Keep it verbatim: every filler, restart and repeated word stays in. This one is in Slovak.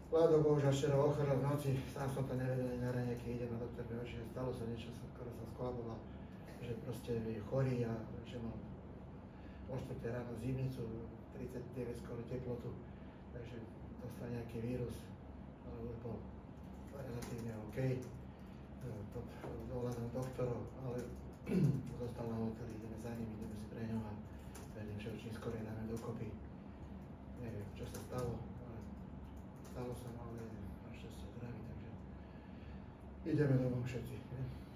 Vlado bohužiaľ včera ochorel v noci, sám som to nevedel ani na rane, keď idem na doktor mi oči, že stalo sa niečo, skoro sa skolaboval, že proste je chorý a že mal o štvrtej ráno zimnicu, tridsaťdeväť skoro teplotu, takže dostal nejaký vírus, ale už bol relatívne OK, pod dohľadom doktorov, ale zostal na hoteli, ideme za ním, ideme si pre ňom a verím, že už čím skorej dáme dokopy. Neviem, čo sa stalo, ale stalo sa, ale našťastie zdraví, takže ideme domov všetci. Ne?